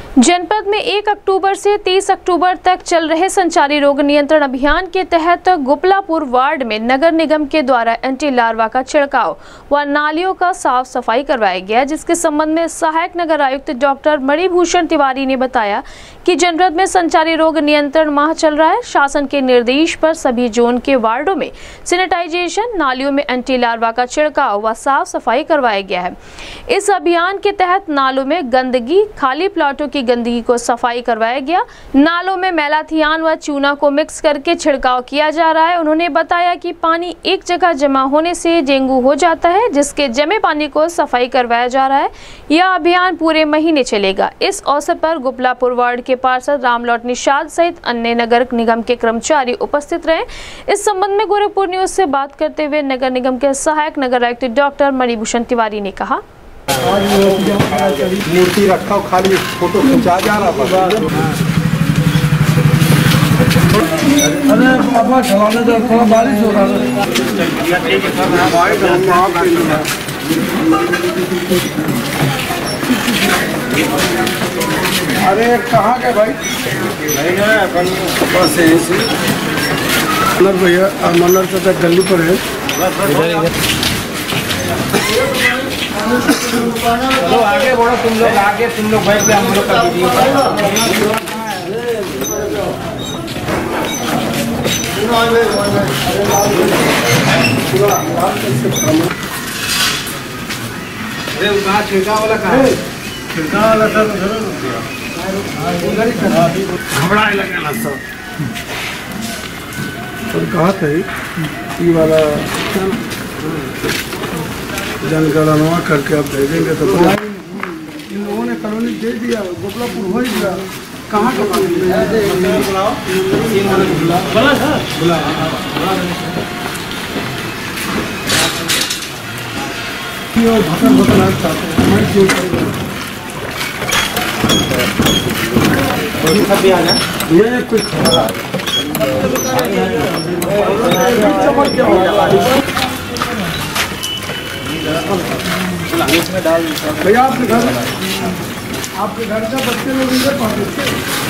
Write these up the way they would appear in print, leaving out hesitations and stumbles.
जनपद में 1 अक्टूबर से 30 अक्टूबर तक चल रहे संचारी रोग नियंत्रण अभियान के तहत गोपलापुर वार्ड में नगर निगम के द्वारा एंटी लार्वा का छिड़काव व नालियों का साफ सफाई करवाया गया, जिसके संबंध में सहायक नगर आयुक्त डॉक्टर मणिभूषण तिवारी ने बताया कि जनपद में संचारी रोग नियंत्रण माह चल रहा है। शासन के निर्देश पर सभी जोन के वार्डों में सैनिटाइजेशन, नालियों में एंटी लार्वा का छिड़काव व साफ सफाई करवाया गया है। इस अभियान के तहत नालों में गंदगी, खाली प्लाटों की गंदगी को सफाई करवाया गया। नालों में मैलाथियान व चूना को मिक्स करके छिड़काव किया जा रहा है। उन्होंने बताया कि पानी एक जगह जमा होने से डेंगू हो जाता है, जिसके जमे पानी को सफाई करवाया जा रहा है। यह अभियान पूरे महीने चलेगा। इस अवसर पर गोपलापुर वार्ड के पार्षद रामलौट निषाद सहित अन्य नगर निगम के कर्मचारी उपस्थित रहे। इस संबंध में गोरखपुर न्यूज से बात करते हुए नगर निगम के सहायक नगर आयुक्त डॉक्टर मणिभूषण तिवारी ने कहा, मूर्ति रखा हो, खाली फोटो खिंचा जा रहा अरे पापा चलाने दो, थोड़ा बारिश हो रहा है। अरे कहाँ गए भाई? बस भैया मन्नर से गली पर है। चलो आगे बढ़ो, तुम लोग आगे, तुम लोग बैठ पे हम लोग का वीडियो छिड़का वाला कहाँ है? छिड़का वाला सर घबराए लगेगा सब। और कहा थे ये वाला जनगणना करके आप भेजेंगे तो इन लोगों ने कॉलोनी दे दिया। गोपलापुर हो गया, कहाँ का ये कुछ भैया आपके घर का बच्चे लोग इधर पढ़ते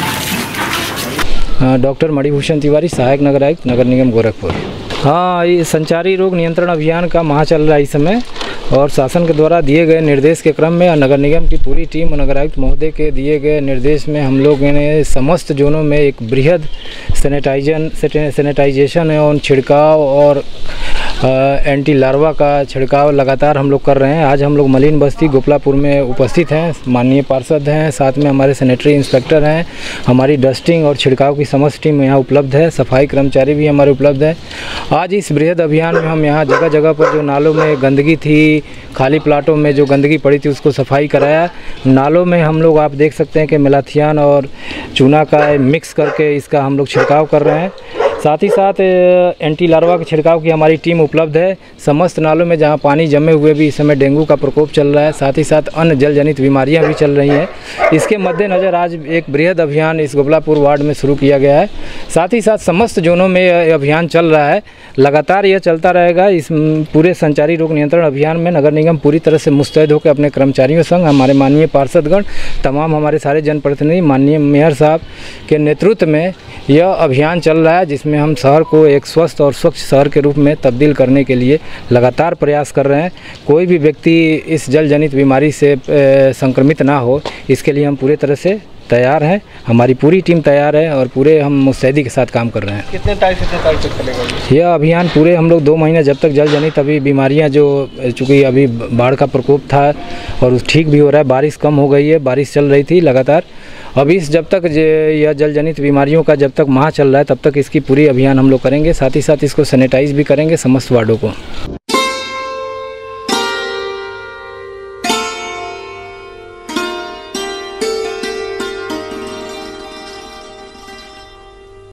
थे। डॉक्टर मणिभूषण तिवारी, सहायक नगर आयुक्त नगर निगम गोरखपुर। हाँ, ये संचारी रोग नियंत्रण अभियान का माह चल रहा है इस समय, और शासन के द्वारा दिए गए निर्देश के क्रम में नगर निगम की पूरी टीम और नगर आयुक्त महोदय के दिए गए निर्देश में हम लोग ने समस्त जोनों में एक बृहद सैनिटाइजेशन एवं छिड़काव और एंटी लार्वा का छिड़काव लगातार हम लोग कर रहे हैं। आज हम लोग मलिन बस्ती गोपलापुर में उपस्थित हैं। माननीय पार्षद हैं, साथ में हमारे सैनिटरी इंस्पेक्टर हैं, हमारी डस्टिंग और छिड़काव की समस्त टीम यहाँ उपलब्ध है, सफाई कर्मचारी भी हमारे उपलब्ध है। आज इस बृहद अभियान में हम यहाँ जगह जगह पर जो नालों में गंदगी थी, खाली प्लाटों में जो गंदगी पड़ी थी, उसको सफाई कराया। नालों में हम लोग आप देख सकते हैं कि मैलाथियान और चूना का मिक्स करके इसका हम लोग छिड़काव कर रहे हैं। साथ ही साथ एंटी लार्वा के छिड़काव की हमारी टीम उपलब्ध है। समस्त नालों में जहां पानी जमे हुए भी इस समय डेंगू का प्रकोप चल रहा है, साथ ही साथ अन्य जल जनित बीमारियां भी चल रही हैं। इसके मद्देनज़र आज एक बृहद अभियान इस गोपलापुर वार्ड में शुरू किया गया है। साथ ही साथ समस्त जोनों में यह अभियान चल रहा है, लगातार यह चलता रहेगा। इस पूरे संचारी रोग नियंत्रण अभियान में नगर निगम पूरी तरह से मुस्तैद होकर अपने कर्मचारियों संग हमारे माननीय पार्षदगण, तमाम हमारे सारे जनप्रतिनिधि, माननीय मेयर साहब के नेतृत्व में यह अभियान चल रहा है, जिसमें हम शहर को एक स्वस्थ और स्वच्छ शहर के रूप में तब्दील करने के लिए लगातार प्रयास कर रहे हैं। कोई भी व्यक्ति इस जल जनित बीमारी से संक्रमित ना हो, इसके लिए हम पूरे तरह से तैयार हैं। हमारी पूरी टीम तैयार है और पूरे हम मुस्तैदी के साथ काम कर रहे हैं। कितने तारीख से कितने तारीख तक चलेगा यह अभियान? पूरे हम लोग 2 महीने, जब तक जल जनित अभी बीमारियां जो, चूँकि अभी बाढ़ का प्रकोप था और ठीक भी हो रहा है, बारिश कम हो गई है, बारिश चल रही थी लगातार। अब जब तक यह जल जनित बीमारियों का जब तक माह चल रहा है, तब तक इसकी पूरी अभियान हम लोग करेंगे। साथ ही साथ इसको सैनिटाइज भी करेंगे समस्त वार्डों को।